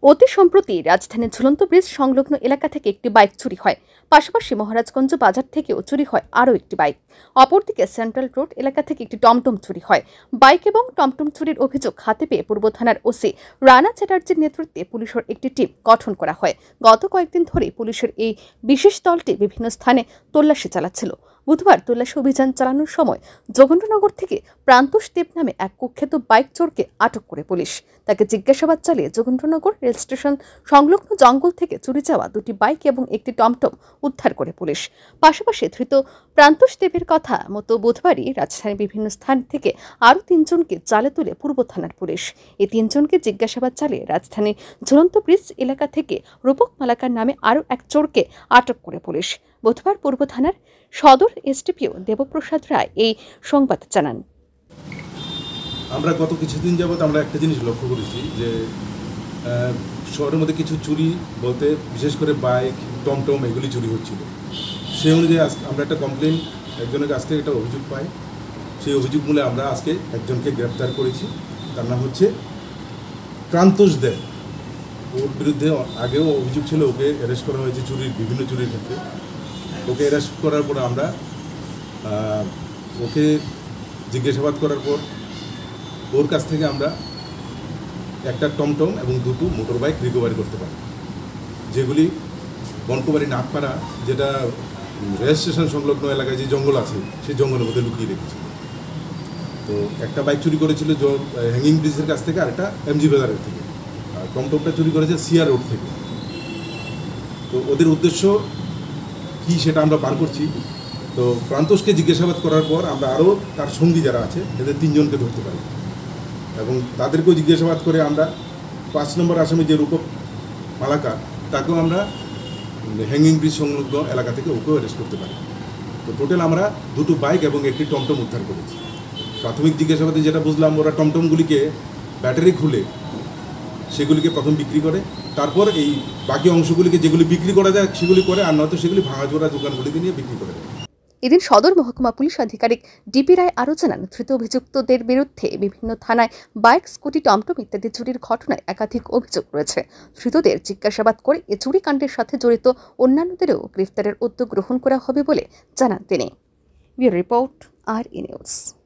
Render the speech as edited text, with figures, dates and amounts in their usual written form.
অতি সম্প্রতি রাজধানীর ঝুলন্ত ব্রিজ সংলগ্ন এলাকা থেকে একটি বাইক চুরি হয়। পাশাপাশি মহারাজগঞ্জ বাজার থেকেও চুরি হয় আরও একটি বাইক। অপরদিকে সেন্ট্রাল রোড এলাকা থেকে একটি টমটম চুরি হয়। বাইক এবং টমটম চুরির অভিযোগ হাতে পেয়ে পূর্ব থানার ওসি রানা চ্যাটার্জির নেতৃত্বে পুলিশের একটি টিম গঠন করা হয়। গত কয়েকদিন ধরে পুলিশের এই বিশেষ দলটি বিভিন্ন স্থানে তল্লাশি চালাচ্ছিল। বুধবার তল্লাশি অভিযান চালানোর সময় যোগেন্দ্রনগর থেকে প্রান্তোষ দেব নামে এক কুখ্যাত বাইক চোরকে আটক করে পুলিশ। তাকে জিজ্ঞাসাবাদ চালিয়ে যোগেন্দ্রনগর রেল স্টেশন সংলগ্ন জঙ্গল থেকে চুরি যাওয়া দুটি বাইক এবং একটি টমটম উদ্ধার করে পুলিশ। পাশাপাশি ধৃত প্রান্তোষ দেবের কথা মতো বুধবারই রাজধানীর বিভিন্ন স্থান থেকে আরও 3 জনকে জালে তুলে পূর্ব থানার পুলিশ। এই 3 জনকে জিজ্ঞাসাবাদ চালিয়ে রাজধানীর ঝুলন্ত ব্রিজ এলাকা থেকে রূপক মালাকার নামে আরও এক চোরকে আটক করে পুলিশ। বুধবার পূর্ব থানার সদর এসডিপিও দেবপ্রসাদ রায় এই সংবাদ জানান। আমরা গত কিছুদিন যাবৎ আমরা একটা জিনিস লক্ষ্য করেছি যে শহরের মধ্যে কিছু চুরি বলতে বিশেষ করে বাইক, টমটম এগুলি চুরি হচ্ছিল। সেই অনুযায়ী আমরা একটা কমপ্লেন একজনের কাছ থেকে একটা অভিযোগ পাই। সেই অভিযোগ মূলে আমরা আজকে একজনকে গ্রেপ্তার করেছি। তার নাম হচ্ছে প্রান্তোষ দেব। ওর বিরুদ্ধে আগেও অভিযোগ ছিল, ওকে অ্যারেস্ট করা হয়েছে বিভিন্ন চুরির ক্ষেত্রে। ওকে অ্যারেস্ট করার পর আমরা ওকে জিজ্ঞাসাবাদ করার পর ওর কাছ থেকে আমরা একটা টমটম এবং 2টো মোটর বাইক রিকভারি করতে পারি, যেগুলি বনকুমারী নাগপাড়া, যেটা রেল স্টেশন সংলগ্ন এলাকায় যে জঙ্গল আছে সেই জঙ্গলের মধ্যে লুকিয়ে রেখেছিল। তো একটা বাইক চুরি করেছিল হ্যাঙ্গিং ব্রিজের কাছ থেকে, আর একটা এমজি বাজারের থেকে। আর টমটমটা চুরি করেছে সিআর রোড থেকে। তো ওদের উদ্দেশ্য কী সেটা আমরা বার করছি। তো প্রান্তোষকে জিজ্ঞাসাবাদ করার পর আমরা আরও তার সঙ্গী যারা আছে এদের 3 জনকে ধরতে পারি এবং তাদেরকেও জিজ্ঞাসাবাদ করে আমরা 5 নম্বর আসামি যে রূপক মালাকা, তাকেও আমরা হ্যাঙ্গিং ব্রিজ সংলগ্ন এলাকা থেকে ওকেও অ্যারেস্ট করতে পারি। তো টোটাল আমরা 2টো বাইক এবং একটি টমটম উদ্ধার করেছি। প্রাথমিক জিজ্ঞাসাবাদে যেটা বুঝলাম, ওরা টমটমগুলিকে ব্যাটারি খুলে সেগুলিকে প্রথম বিক্রি করে, তারপর এই বাকি অংশগুলিকে যেগুলি বিক্রি করা যায় সেগুলি করে, আর নয়তো সেগুলি ভাঙাচোরা দোকানগুলিতে নিয়ে বিক্রি করে দেয়। এদিন সদর মহকুমা পুলিশ আধিকারিক ডিপি রায় আরও জানান, ধৃত অভিযুক্তদের বিরুদ্ধে বিভিন্ন থানায় বাইক, স্কুটি, টমটম ইত্যাদি চুরির ঘটনায় একাধিক অভিযোগ রয়েছে। ধৃতদের জিজ্ঞাসাবাদ করে এ চুরি কাণ্ডের সাথে জড়িত অন্যান্যদেরও গ্রেফতারের উদ্যোগ গ্রহণ করা হবে বলে জানান তিনি। Bureau report, RE news.